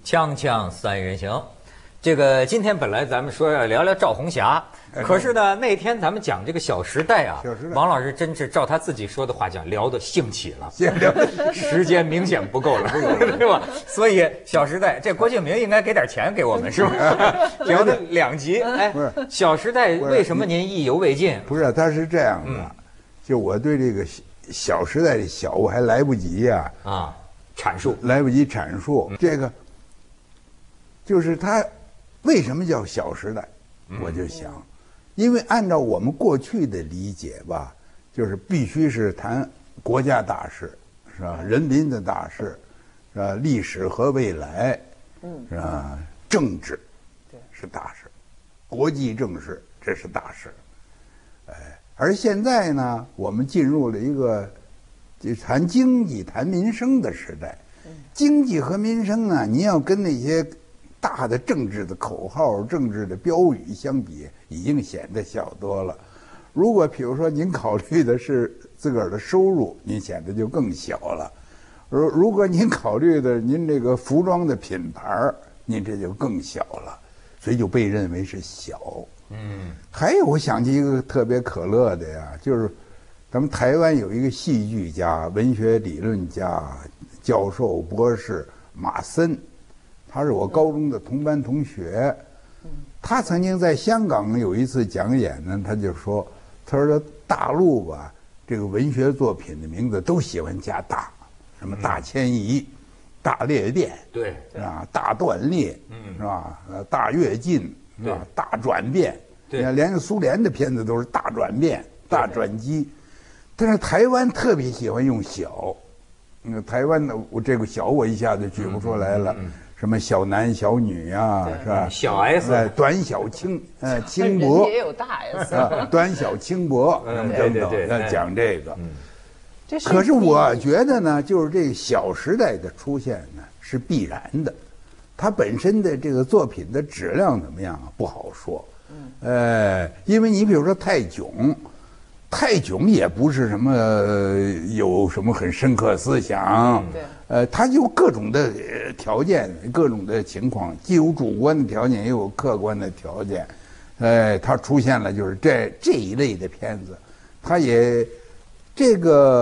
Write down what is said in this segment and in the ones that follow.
锵锵三人行，这个今天本来咱们说要聊聊赵红霞，可是呢那天咱们讲这个《小时代》啊，王老师真是照他自己说的话讲，聊得兴起了，时间明显不够了，对吧？所以《小时代》这郭敬明应该给点钱给我们，是不是？聊了2集，哎，《小时代》为什么您意犹未尽？ 不是，他是这样的，就我对这个《小时代》的小我还来不及呀， 阐述来不及阐述这个。就是它为什么叫《小时代》？我就想，因为按照我们过去的理解吧，就是必须是谈国家大事，是吧？人民的大事，是吧？历史和未来，是吧？政治，是大事，国际政事这是大事。而现在呢，我们进入了一个就谈经济、谈民生的时代。经济和民生啊，你要跟那些大的政治的口号、政治的标语相比，已经显得小多了。如果比如说您考虑的是自个儿的收入，您显得就更小了。如果您考虑的您这个服装的品牌，您这就更小了，所以就被认为是小。还有我想起一个特别可乐的呀，就是咱们台湾有一个戏剧家、文学理论家、教授、博士马森。他是我高中的同班同学，他曾经在香港有一次讲演呢，他就说，他说大陆吧，这个文学作品的名字都喜欢加大，什么大迁移、大裂变， 对， 是吧？大断裂，是吧？大跃进，是吧？大转变，你看连苏联的片子都是大转变、大转机，但是台湾特别喜欢用小，台湾的我这个小我一下子举不出来了。什么小男小女呀，是吧？ 小 S， 短小轻薄， 也有大 S， 短小轻薄等等，要讲这个。可是我觉得呢，就是这个《小时代》的出现呢是必然的，它本身的这个作品的质量怎么样啊？不好说。因为你比如说泰囧也不是什么有什么很深刻思想。它有各种的条件，各种的情况，既有主观的条件，也有客观的条件。它出现了就是这一类的片子，它也这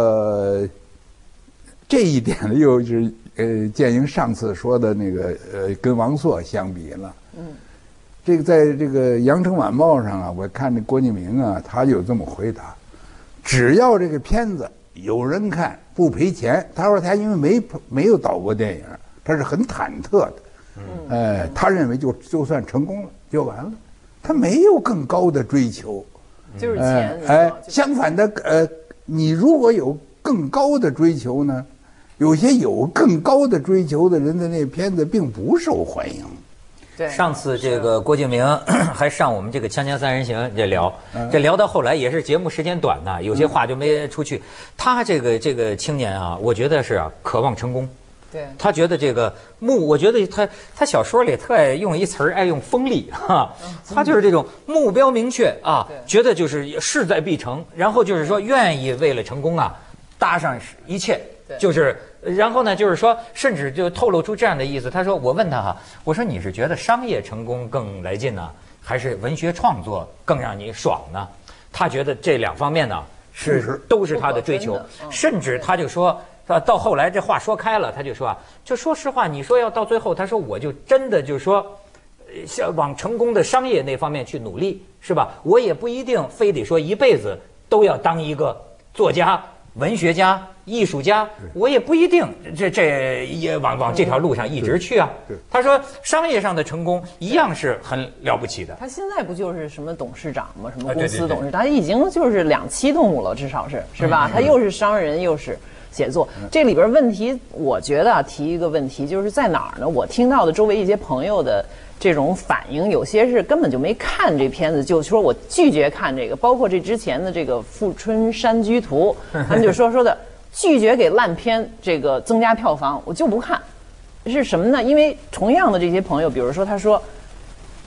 一点呢，又是建英上次说的那个跟王朔相比了。这个在这个《羊城晚报》上啊，我看这郭敬明啊，他有这么回答：只要这个片子有人看，不赔钱。他说他因为没有导过电影，他是很忐忑的。他认为就算成功了就完了，他没有更高的追求， 就是钱。 相反的，你如果有更高的追求呢，有些有更高的追求的人的那片子并不受欢迎。 上次这个郭敬明还上我们这个《锵锵三人行》这聊到后来也是节目时间短呐，有些话就没出去。他这个青年啊，我觉得是渴望成功。 对， 他觉得这个我觉得他小说里特爱用一词儿，爱用锋利哈。他就是这种目标明确啊，觉得就是势在必成，然后就是说愿意为了成功啊搭上一切，就是。然后呢，就是说，甚至就透露出这样的意思。他说：“我问他哈，我说你是觉得商业成功更来劲呢，还是文学创作更让你爽呢？”他觉得这2方面呢都是他的追求，甚至他就说，到后来这话说开了，他就说就说实话，你说要到最后，他说我就真的就是说，往成功的商业那方面去努力，是吧？我也不一定非得说一辈子都要当一个作家、文学家、艺术家，我也不一定这也往这条路上一直去啊。他说商业上的成功一样是很了不起的。 他现在不就是什么董事长吗？什么公司董事，他已经就是2栖动物了，至少是吧？他又是商人又是写作。这里边问题，我觉得提一个问题就是在哪儿呢？我听到的周围一些朋友的这种反应，有些是根本就没看这片子，就说我拒绝看这个。包括这之前的这个《富春山居图》，他们就说的拒绝给烂片这个增加票房，我就不看。是什么呢？因为同样的这些朋友，比如说他说，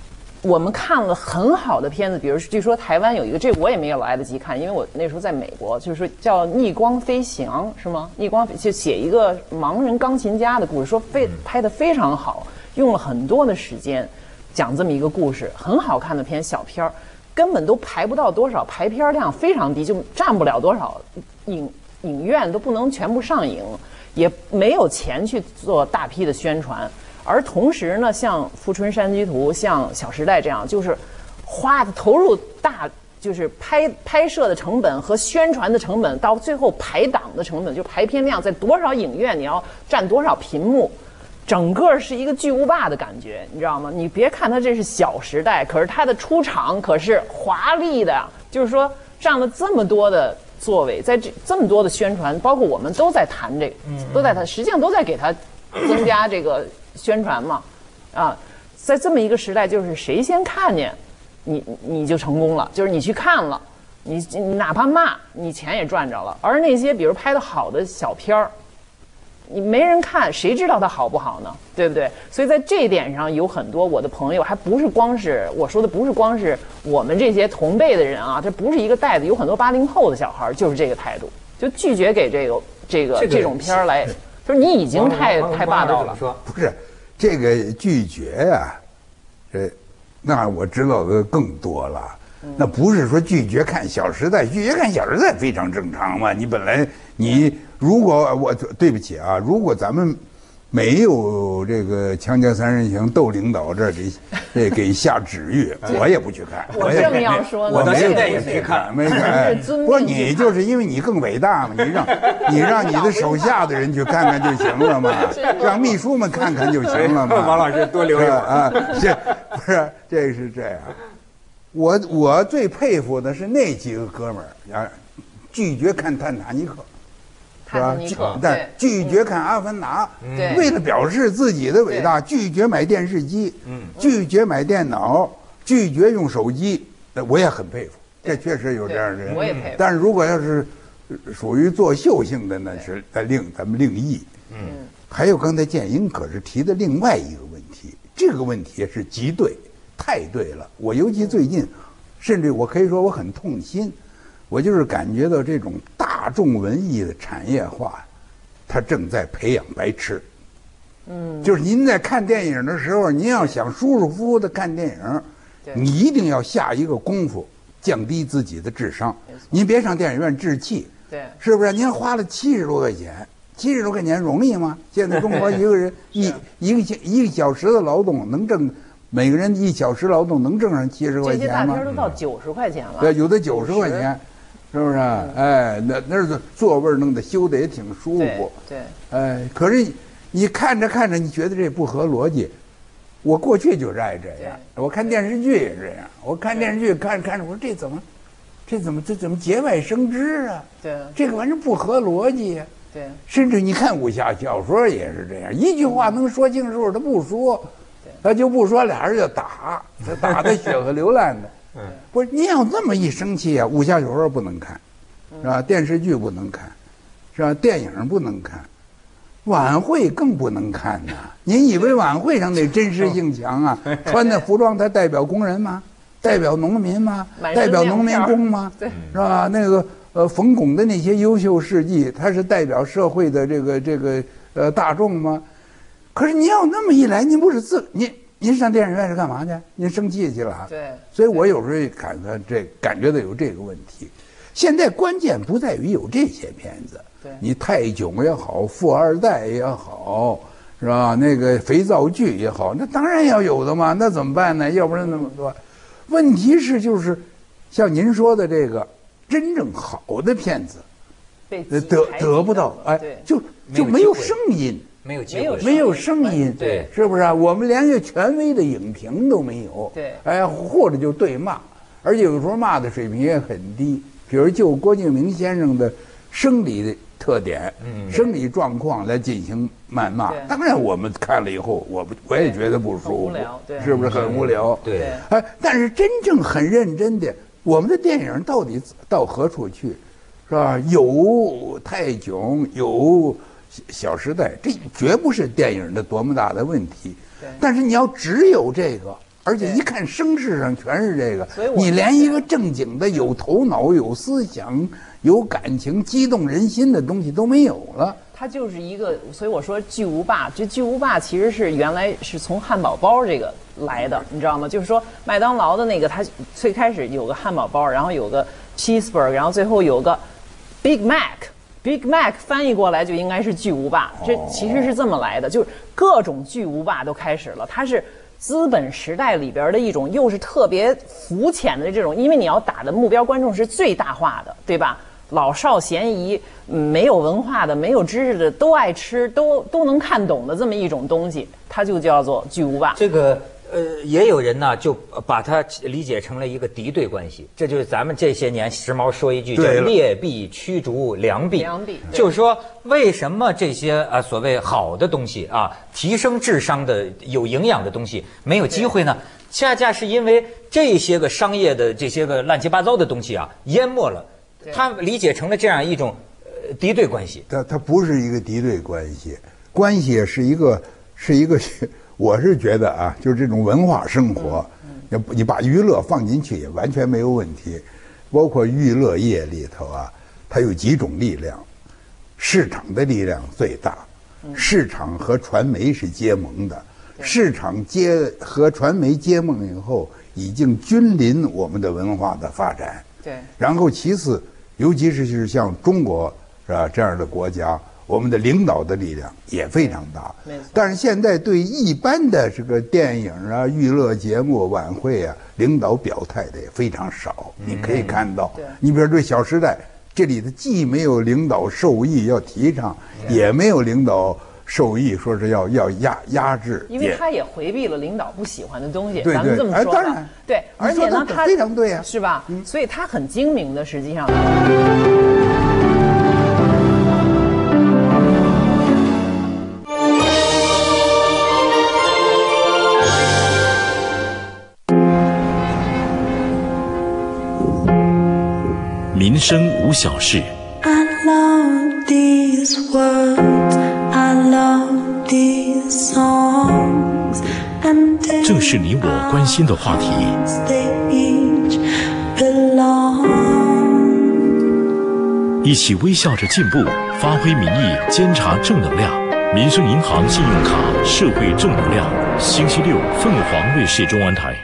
我们看了很好的片子，比如据说台湾有一个，这我也没有来得及看，因为我那时候在美国，就是说叫《逆光飞翔》，是吗？逆光就写一个盲人钢琴家的故事，说拍得非常好，用了很多的时间讲这么一个故事，很好看的片，小片儿，根本都排不到多少，排片量非常低，就占不了多少影院都不能全部上映，也没有钱去做大批的宣传。而同时呢，像《富春山居图》、像《小时代》这样，就是投入大，就是拍摄的成本和宣传的成本，到最后排档的成本，就排片量在多少影院，你要占多少屏幕，整个是一个巨无霸的感觉，你知道吗？你别看它这是《小时代》，可是它的出场可是华丽的，就是说占了这么多的座位，在这么多的宣传，包括我们都在谈这个，都在谈，实际上都在给它增加这个宣传嘛，啊，在这么一个时代，就是谁先看见你就成功了，就是你去看了，你哪怕骂，你钱也赚着了。而那些比如拍的好的小片儿，你没人看，谁知道它好不好呢？对不对？所以在这一点上，有很多我的朋友，还不是光是我说的，不是光是我们这些同辈的人啊，这不是一个代的，有很多80后的小孩就是这个态度，就拒绝给这种片儿来。就是你已经太霸道了， 不是这个拒绝呀，那我知道的更多了。那不是说拒绝看《小时代》，拒绝看《小时代》非常正常嘛。你本来如果对不起啊，如果咱们没有这个强奸三人行窦领导这给下旨意，我也不去看。 我正要说呢， 我到现在也没看， 没看。不过你就是因为你更伟大嘛，你让你的手下的人去看看就行了嘛，让秘书们看看就行了嘛。 王老师多留一会儿啊，这是这样。我最佩服的是那几个哥们儿啊，拒绝看《泰坦尼克》。是吧？但拒绝看《阿凡达》，为了表示自己的伟大，拒绝买电视机，拒绝买电脑，拒绝用手机，我也很佩服。这确实有这样的人， 我也佩服。 但是如果要是属于作秀性的，那是咱们另议。还有刚才建英可是提的另外一个问题，这个问题是极对，太对了。我尤其最近，甚至我可以说我很痛心。我就是感觉到这种大众文艺的产业化，它正在培养白痴。就是您在看电影的时候，您要想舒舒服服的看电影，你一定要下一个功夫，降低自己的智商。您别上电影院置气， 对， 是不是？您花了70多块钱，70多块钱容易吗？现在中国一个人一个小时的劳动能挣。每个人1小时劳动能挣上70块钱吗？ 这些大片都到90块钱了。 对，有的90块钱，是不是？哎，那是座位弄得修的也挺舒服。 对。 哎，可是你看着看着，你觉得这不合逻辑。我过去就是爱这样，我看电视剧也这样。我看电视剧看着，我说这怎么节外生枝啊？ 对。 这个玩意儿不合逻辑呀。 对。 甚至你看武侠小说也是这样，一句话能说清楚，他不说。他就不说，俩人就打，他打得血和流烂的。不是你要这么一生气啊，武侠小说不能看，是吧？电视剧不能看，是吧？电影不能看，晚会更不能看呐。您以为晚会上那真实性强啊？穿的服装它代表工人吗？代表农民吗？代表农民工吗？是吧？那个冯巩的那些优秀事迹，它是代表社会的这个大众吗？可是你要那么一来，您不是您上电影院是干嘛去？您生气去了？ 对。 所以我有时候感觉到有这个问题。现在关键不在于有这些片子，你泰囧也好，富二代也好，是吧？那个肥皂剧也好，那当然要有的嘛。那怎么办呢？要不然那么多。问题是就是像您说的这个真正好的片子，得不到，哎，就没有声音。 没有机会， 没有声音， 对， 是不是啊？我们连个权威的影评都没有， 对， 哎，或者就对骂，而且有时候骂的水平也很低。比如就郭敬明先生的生理的特点、生理状况来进行谩骂，当然我们看了以后，我也觉得不舒服，是不是很无聊？ 对， 哎，但是真正很认真的，我们的电影到底到何处去，是吧？有泰囧，有小时代，这绝不是电影的多么大的问题。但是你要只有这个， 而且一看声势上全是这个，你连一个正经的有头脑、有思想、有感情、激动人心的东西都没有了。 它就是一个，所以我说巨无霸，这巨无霸其实是原来是从汉堡包这个来的，你知道吗？就是说麦当劳的那个，它最开始有个汉堡包，然后有个 cheeseburger， 然后最后有个 Big Mac。Big Mac 翻译过来就应该是巨无霸，这其实是这么来的，就是各种巨无霸都开始了。它是资本时代里边的一种，又是特别肤浅的这种，因为你要打的目标观众是最大化的，对吧？老少咸宜，没有文化的、没有知识的都爱吃，都能看懂的这么一种东西，它就叫做巨无霸。 这个也有人呢就把它理解成了一个敌对关系，这就是咱们这些年时髦说一句叫劣币驱逐良币。 良币就是说为什么这些所谓好的东西啊，提升智商的有营养的东西没有机会呢？恰恰是因为这些个商业的这些个乱七八糟的东西啊淹没了。他理解成了这样一种敌对关系。 它不是一个敌对关系，关系是一个，我是觉得啊，就是这种文化生活，你把娱乐放进去也完全没有问题。包括娱乐业里头啊，它有几种力量，市场的力量最大，市场和传媒是结盟的，市场和传媒结盟以后，已经君临我们的文化的发展。 对， 然后其次，尤其是像中国是吧这样的国家，我们的领导的力量也非常大。 没错。 但是现在对一般的这个电影啊、娱乐节目、晚会啊，领导表态的也非常少。你可以看到，你比如对《小时代》，这里的既没有领导授意要提倡，也没有领导授意说是要压制， 因为他也回避了领导不喜欢的东西。 对咱们这么说吧， 当然对，而且呢，他非常对啊， 是吧？所以他很精明的，实际上。 民生无小事。 I love these words, I love these songs, and 正是你我关心的话题。 they each belong. 一起微笑着进步，发挥民意，监察正能量。民生银行信用卡，社会正能量。星期六，凤凰卫视中文台。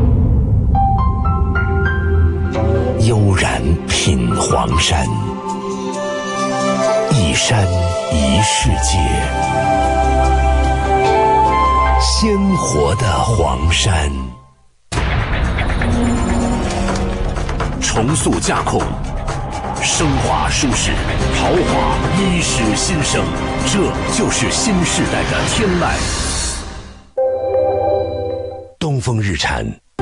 悠然品黄山，一山一世界，鲜活的黄山。重塑架空，升华舒适，豪华衣食新生，这就是新时代的天籁。东风日产。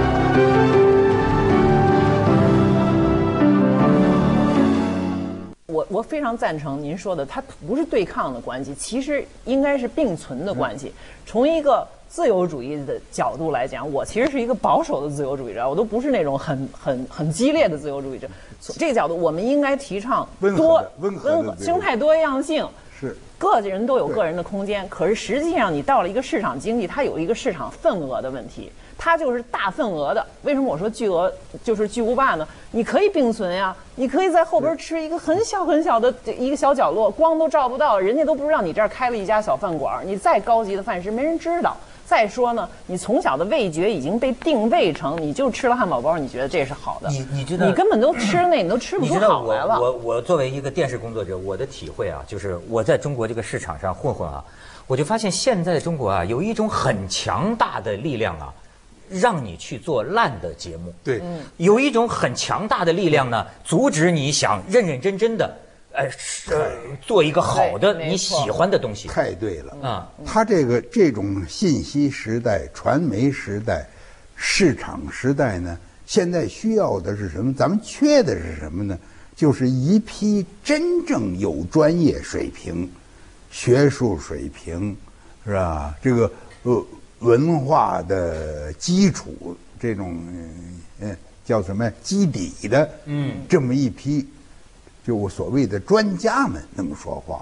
我非常赞成您说的，它不是对抗的关系，其实应该是并存的关系。从一个自由主义的角度来讲，我其实是一个保守的自由主义者，我都不是那种很激烈的自由主义者。从这个角度，我们应该提倡温和生态多样性。 是个人都有个人的空间，可是实际上你到了一个市场经济，它有一个市场份额的问题。它就是大份额的，为什么我说巨额就是巨无霸呢？你可以并存呀，你可以在后边吃一个很小很小的一个小角落，光都照不到，人家都不知道你这儿开了一家小饭馆。你再高级的饭食，没人知道。再说呢，你从小的味觉已经被定位成，你就吃了汉堡包，你觉得这是好的。 你知道， 你根本都吃那，你都吃不出好来了。 我作为一个电视工作者，我的体会啊，就是我在中国这个市场上混啊，我就发现现在的中国啊，有一种很强大的力量啊。让你去做烂的节目， 对， 有一种很强大的力量呢，阻止你想认认真真的，做一个好的你喜欢的东西。 太对了啊！ 他这种信息时代、传媒时代、市场时代呢，现在需要的是什么？咱们缺的是什么呢？就是一批真正有专业水平、学术水平，是吧？这个文化的基础，这种叫什么基底的，这么一批，就我所谓的专家们那么说话。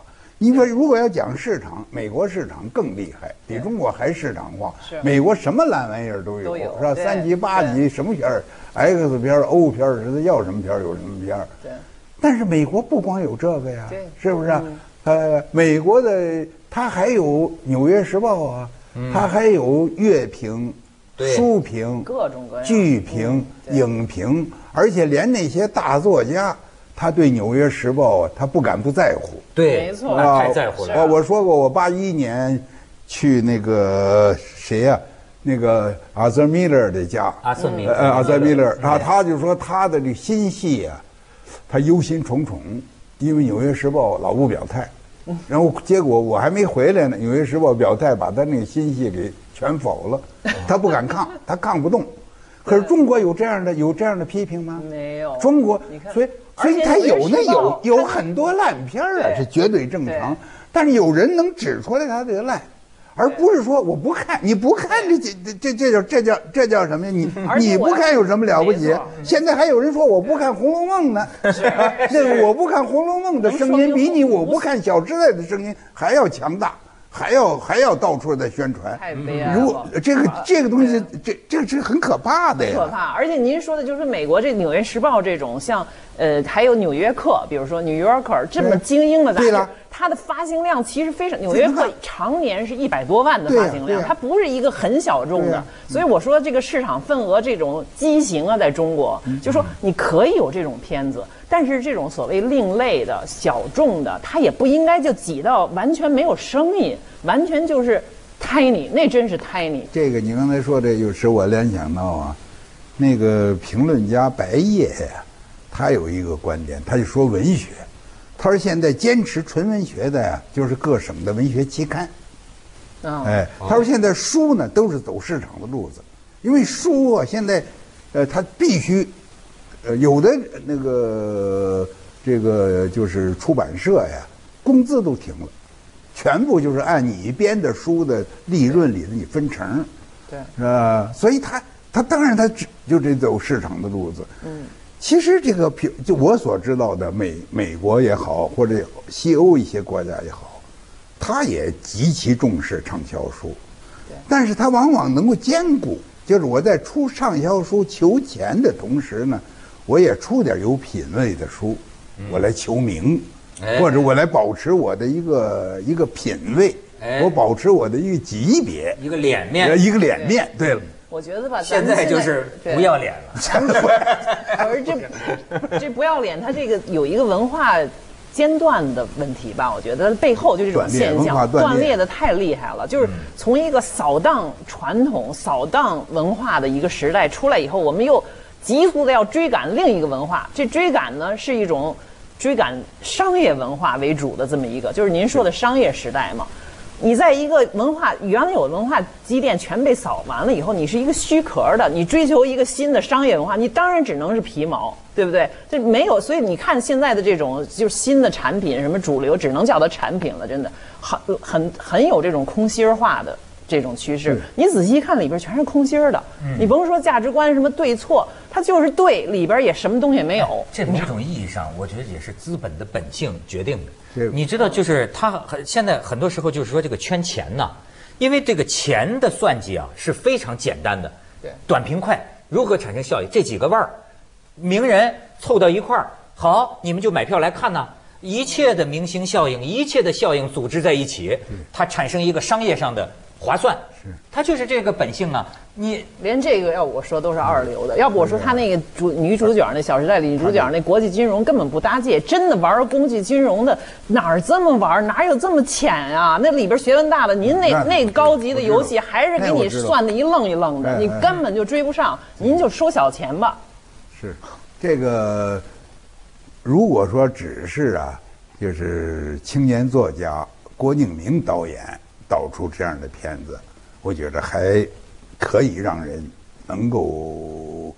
你说如果要讲市场，美国市场更厉害，比中国还市场化。 是美国什么烂玩意儿都有，是吧？3级、8级什么片儿 ，X 片儿、O 片儿，是他要什么片儿有什么片儿。 对。 但是美国不光有这个呀， 对， 是不是？美国的它还有《纽约时报》啊，它还有乐评、书评、 各种各样剧评、影评，而且连那些大作家，他对《纽约时报》啊，他不敢不在乎。 对， 没错， 那太在乎了。 我说过，我81年去那个谁呀？那个阿瑟米勒的家，阿瑟米勒啊，他就说他的这个新戏啊，他忧心忡忡，因为《纽约时报》老不表态，然后结果我还没回来呢，《纽约时报》表态把他那个新戏给全否了，他不敢抗，他抗不动。可是中国有这样的批评吗？ 没有。 中国，所以他有很多烂片啊， 对是绝对正常。但是有人能指出来他这个烂，而不是说我不看，你不看这叫什么呀？你不看有什么了不起？现在还有人说我不看《红楼梦》呢，那个我不看《红楼梦》的声音比我不看《小时代》的声音还要强大。还要到处在宣传， 太悲哀了。 如果这个东西，这个是很可怕的呀。 可怕，而且您说的就是美国这《纽约时报》这种，像还有《纽约客》，比如说《New Yorker》这么精英的杂志，它的发行量其实非常，《纽约客》常年是100多万的发行量，它不是一个很小众的。所以我说这个市场份额这种畸形啊，在中国，就说你可以有这种片子。但是这种所谓另类的小众的，它也不应该就挤到完全没有声音，完全就是 tiny， 那真是 tiny。 这个你刚才说这，就使我联想到啊，那个评论家白夜呀，他有一个观点，他就说文学，他说现在坚持纯文学的呀，就是各省的文学期刊。他说现在书呢都是走市场的路子，因为书啊现在，它必须。有的那个这个就是出版社呀，工资都停了，全部就是按你编的书的利润里的你分成， 对， 所以他当然他就得走市场的路子。其实这个就我所知道的美国也好，或者西欧一些国家也好，他也极其重视畅销书，但是他往往能够兼顾，就是我在出畅销书求钱的同时呢。我也出点有品位的书，我来求名，或者我来保持我的一个品位，我保持我的一个级别， 一个脸面， 对了， 我觉得吧， 现在就是不要脸了。 而这不要脸，它这个有一个文化间断的问题吧？我觉得背后就这种现象断裂的太厉害了。就是从一个扫荡传统、扫荡文化的一个时代出来以后，我们又急速的要追赶另一个文化，这追赶呢是一种追赶商业文化为主的这么一个，就是您说的商业时代嘛。你在一个文化原来有的文化积淀全被扫完了以后，你是一个虚壳的，你追求一个新的商业文化，你当然只能是皮毛，对不对？这没有，所以你看现在的这种就是新的产品，什么主流只能叫它产品了，真的很有这种空心化的这种趋势。你仔细一看，里边全是空心的。你甭说价值观什么对错，它就是对，里边也什么东西也没有。 这某种意义上，我觉得也是资本的本性决定的。你知道，就是他现在很多时候就是说这个圈钱呐，因为这个钱的算计啊是非常简单的， 对， 短平快，如何产生效益？这几个腕儿，名人凑到一块儿，好，你们就买票来看呐。一切的明星效应，一切的效应组织在一起，它产生一个商业上的划算，它就是这个本性啊。你连这个要我说都是二流的，要不我说他那个女主角那《小时代》里女主角那国际金融根本不搭界，真的玩国际金融的哪儿这么玩，哪有这么浅啊？那里边学问大的，您那高级的游戏还是给你算的一愣一愣的，你根本就追不上，您就收小钱吧。 是这个，如果说只是啊，就是青年作家郭敬明导演导出这样的片子，我觉得还可以让人能够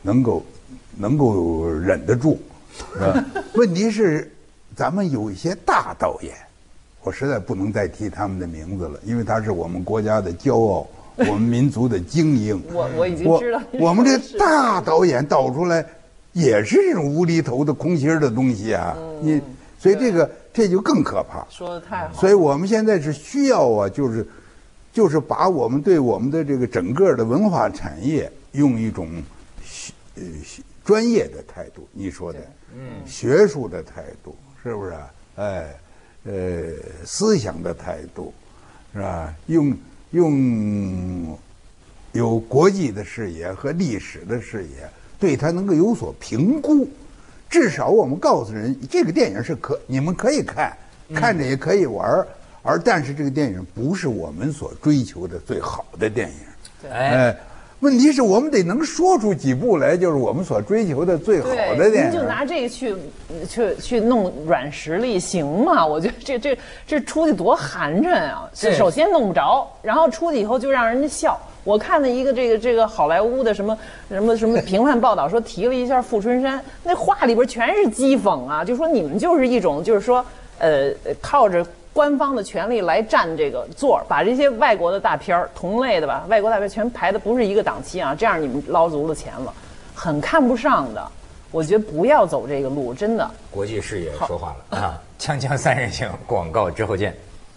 忍得住。问题是，咱们有一些大导演，我实在不能再提他们的名字了，因为他是我们国家的骄傲，我们民族的精英。 我已经知道我们这大导演导出来也是这种无厘头的空心的东西啊。所以这就更可怕。 说的太好。 所以我们现在是需要啊，就是把我们对我们的这个整个的文化产业用一种专业的态度，你说的，学术的态度，是不是啊？哎，思想的态度，是吧？用有国际的视野和历史的视野，对它能够有所评估。至少我们告诉人，这个电影是你们可以看，看着也可以玩但是这个电影不是我们所追求的最好的电影。哎，问题是我们得能说出几部来，就是我们所追求的最好的电影。 您就拿这个去弄软实力行吗？我觉得这出去多寒碜啊！首先弄不着，然后出去以后就让人家笑。我看了一个这个好莱坞的什么评判报道，说提了一下《富春山》，那话里边全是讥讽啊，就说你们就是一种就是说靠着官方的权力来占这个座，把这些外国的大片儿同类的吧，外国大片全排的不是一个档期啊，这样你们捞足了钱了，很看不上的。我觉得不要走这个路，真的。 国际视野说话了啊！锵锵三人行，广告之后见。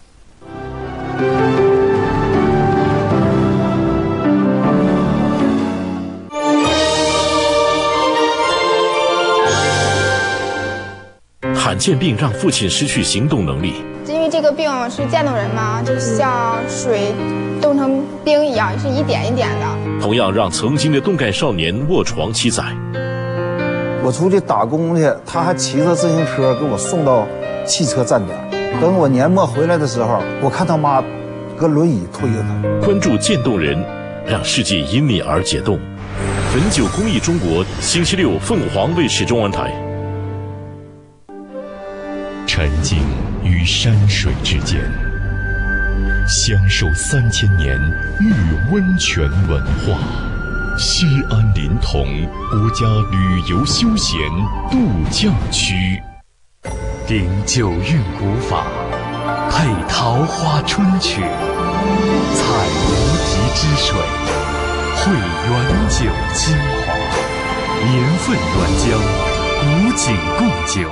罕见病让父亲失去行动能力。 因为这个病是渐冻人嘛，就像水冻成冰一样，是一点一点的。 同样让曾经的动感少年卧床7载。 我出去打工去，他还骑着自行车给我送到汽车站点。等我年末回来的时候，我看他妈搁轮椅推着他。 关注渐冻人，让世界因你而解冻。汾酒公益中国，星期六凤凰卫视中文台。 沉浸于山水之间，享受3000年玉温泉文化。西安临潼国家旅游休闲度假区，顶九韵古法，配桃花春曲，采无极之水，汇原酒精华，年份原浆，古井贡酒。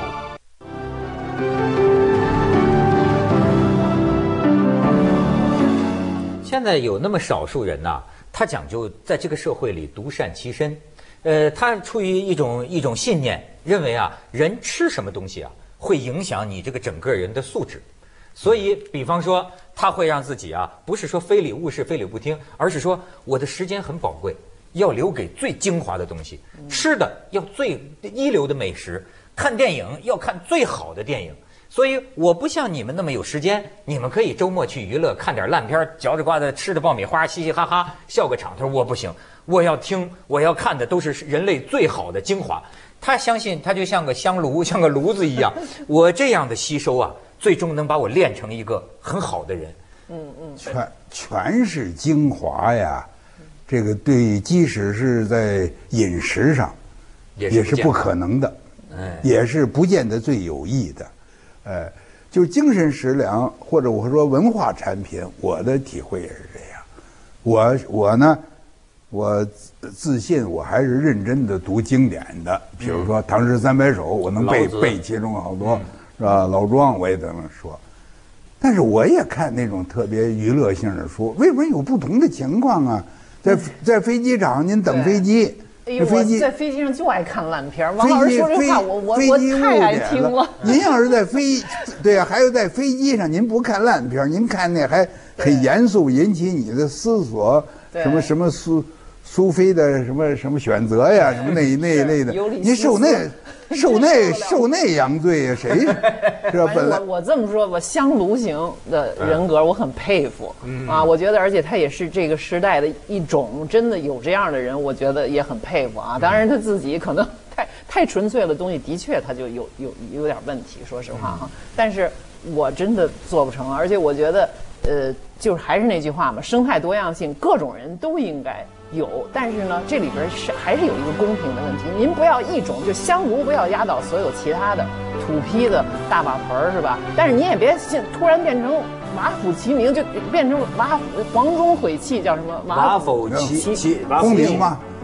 现在有那么少数人呐，他讲究在这个社会里独善其身，他出于一种信念，认为啊，人吃什么东西啊，会影响你这个整个人的素质，所以，比方说，他会让自己啊，不是说非礼勿视、非礼不听，而是说我的时间很宝贵，要留给最精华的东西，吃的要最一流的美食，看电影要看最好的电影。所以我不像你们那么有时间，你们可以周末去娱乐，看点烂片，嚼着瓜子吃着爆米花，嘻嘻哈哈笑个场头。我不行，我要听，我要看的都是人类最好的精华。他相信他就像个香炉，像个炉子一样，我这样的吸收啊，最终能把我练成一个很好的人。 全是精华呀，这个对，即使是在饮食上，也是不可能的，也是不见得最有益的。就精神食粮或者我说文化产品，我的体会也是这样。我呢，我自信我还是认真的读经典的，比如说《唐诗三百首》，我能背其中好多，是吧？老庄我也都能说。但是我也看那种特别娱乐性的书，为什么有不同的情况啊？在飞机场您等飞机。 哎呦，我在飞机上就爱看烂片。王老师说这话，我太爱听了。 您要是在对啊，还有在飞机上，您不看烂片，您看那还很严肃，引起你的思索，什么苏菲的什么选择呀，什么那一类的，您受那洋罪呀，谁是吧？本来我这么说，我香炉型的人格我很佩服啊，我觉得，而且他也是这个时代的一种，真的有这样的人，我觉得也很佩服啊。当然他自己可能太纯粹的东西，的确他就有点问题，说实话哈。但是我真的做不成，而且我觉得就是还是那句话嘛，生态多样性，各种人都应该有，但是呢，这里边还是有一个公平的问题。您不要一种就香炉，不要压倒所有其他的土坯的大瓦盆是吧？但是你也别突然变成瓦釜齐鸣，就变成黄钟毁弃，叫什么？ 瓦釜齐功名嘛，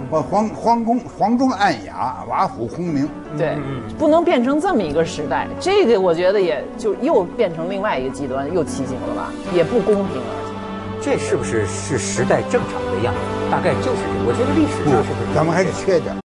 皇中暗哑，瓦府轰鸣。 对，不能变成这么一个时代。这个我觉得也就又变成另外一个极端，又畸形了吧，也不公平了。 这是不是时代正常的样子？大概就是这，我觉得历史上是不是咱们还是缺点。